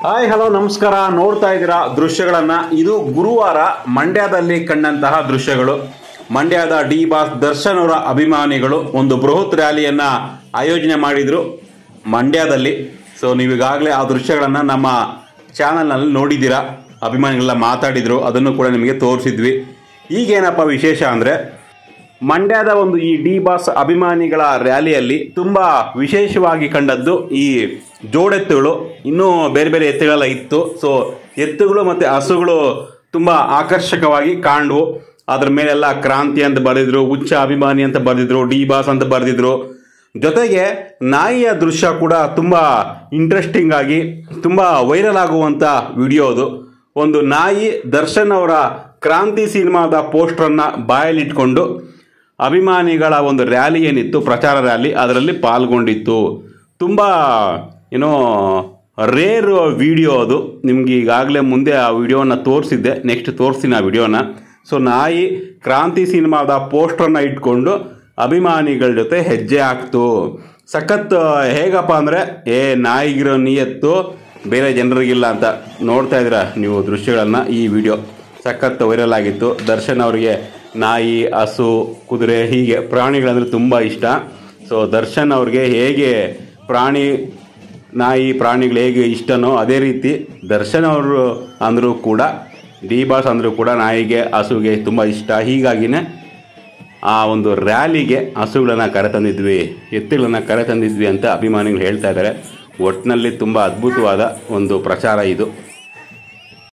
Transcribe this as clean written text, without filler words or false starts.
Hi hello ನಮಸ್ಕಾರ. ನೋಡ್ತಾ ಇದ್ದೀರಾ ದೃಶ್ಯಗಳನ್ನು. ಇದು ಗುರುವಾರ ಮಂಡ್ಯದಲ್ಲಿ ಕಂಡಂತಹ ದೃಶ್ಯಗಳು. ಮಂಡ್ಯದ dboss ದರ್ಶನ್ ಅವರ ಅಭಿಮಾನಿಗಳು ಒಂದು ಬೃಹತ್ ರ್ಯಾಲಿಯನ್ನು ಆಯೋಜನೆ ಮಾಡಿದರು ಮಂಡ್ಯದಲ್ಲಿ. ಸೊ ನೀವೀಗಾಗಲೇ ಆ ದೃಶ್ಯಗಳನ್ನು ನಮ್ಮ ಚಾನಲ್ನಲ್ಲಿ ನೋಡಿದ್ದೀರಾ. ಅಭಿಮಾನಿಗಳೆಲ್ಲ ಮಾತಾಡಿದರು, ಅದನ್ನು ಕೂಡ ನಿಮಗೆ ತೋರಿಸಿದ್ವಿ. ಈಗೇನಪ್ಪ ವಿಶೇಷ ಅಂದರೆ, ಮಂಡ್ಯದ ಒಂದು ಈ dboss ಅಭಿಮಾನಿಗಳ ರ್ಯಾಲಿಯಲ್ಲಿ ತುಂಬ ವಿಶೇಷವಾಗಿ ಕಂಡದ್ದು ಈ ಜೋಡೆತ್ತುಗಳು. ಇನ್ನೂ ಬೇರೆ ಬೇರೆ ಎತ್ತುಗಳೆಲ್ಲ ಇತ್ತು. ಸೊ ಎತ್ತುಗಳು ಮತ್ತು ಹಸುಗಳು ತುಂಬ ಆಕರ್ಷಕವಾಗಿ ಕಾಣುವು. ಅದ್ರ ಮೇಲೆಲ್ಲ ಕ್ರಾಂತಿ ಅಂತ ಬರೆದಿದ್ರು, ಹುಚ್ಚ ಅಭಿಮಾನಿ ಅಂತ ಬರೆದಿದ್ರು, dboss ಅಂತ ಬರೆದಿದ್ರು. ಜೊತೆಗೆ ನಾಯಿಯ ದೃಶ್ಯ ಕೂಡ ತುಂಬ ಇಂಟ್ರೆಸ್ಟಿಂಗ್ ಆಗಿ ತುಂಬ ವೈರಲ್ ಆಗುವಂಥ ವಿಡಿಯೋ ಅದು. ಒಂದು ನಾಯಿ ದರ್ಶನ್ ಅವರ ಕ್ರಾಂತಿ ಸಿನಿಮಾದ ಪೋಸ್ಟರನ್ನು ಬಾಯಲ್ಲಿಟ್ಕೊಂಡು ಅಭಿಮಾನಿಗಳ ಒಂದು ರ್ಯಾಲಿ ಏನಿತ್ತು, ಪ್ರಚಾರ ರ್ಯಾಲಿ, ಅದರಲ್ಲಿ ಪಾಲ್ಗೊಂಡಿತ್ತು. ತುಂಬ ರೇರ್ ವಿಡಿಯೋ ಅದು. ನಿಮ್ಗೆ ಈಗಾಗಲೇ ಮುಂದೆ ಆ ವಿಡಿಯೋನ ತೋರಿಸಿದ್ದೆ, ನೆಕ್ಸ್ಟ್ ತೋರಿಸ್ತೀನಿ ಆ ವಿಡಿಯೋನ. ಸೊ ನಾಯಿ ಕ್ರಾಂತಿ ಸಿನಿಮಾದ ಪೋಸ್ಟರ್ನ ಇಟ್ಕೊಂಡು ಅಭಿಮಾನಿಗಳ ಜೊತೆ ಹೆಜ್ಜೆ ಹಾಕ್ತು. ಸಖತ್ ಹೇಗಪ್ಪ ಅಂದರೆ, ನಾಯಿಗಿರೋ ನಿಯತ್ತು ಬೇರೆ ಜನರಿಗಿಲ್ಲ ಅಂತ. ನೋಡ್ತಾ ಇದ್ದೀರಾ ನೀವು ದೃಶ್ಯಗಳನ್ನು. ಈ ವಿಡಿಯೋ ಸಖತ್ ವೈರಲ್ ಆಗಿತ್ತು. ದರ್ಶನ್ ಅವರಿಗೆ ನಾಯಿ, ಹಸು, ಕುದುರೆ ಹೀಗೆ ಪ್ರಾಣಿಗಳಂದರೆ ತುಂಬ ಇಷ್ಟ. ಸೊ ದರ್ಶನ್ ಅವ್ರಿಗೆ ಹೇಗೆ ನಾಯಿ ಪ್ರಾಣಿಗಳು ಹೇಗೆ ಇಷ್ಟನೋ ಅದೇ ರೀತಿ ದರ್ಶನ್ ಅವರು ಅಂದರೂ ಕೂಡ, dboss ಅಂದರೂ ಕೂಡ ನಾಯಿಗೆ, ಹಸುಗೆ ತುಂಬ ಇಷ್ಟ. ಹೀಗಾಗಿನೇ ಆ ಒಂದು ರ್ಯಾಲಿಗೆ ಹಸುಗಳನ್ನು ಕರೆತಂದಿದ್ವಿ, ಎತ್ತುಗಳನ್ನು ಕರೆತಂದಿದ್ವಿ ಅಂತ ಅಭಿಮಾನಿಗಳು ಹೇಳ್ತಾ ಇದ್ದಾರೆ. ಒಟ್ಟಿನಲ್ಲಿ ತುಂಬ ಅದ್ಭುತವಾದ ಒಂದು ಪ್ರಚಾರ ಇದು.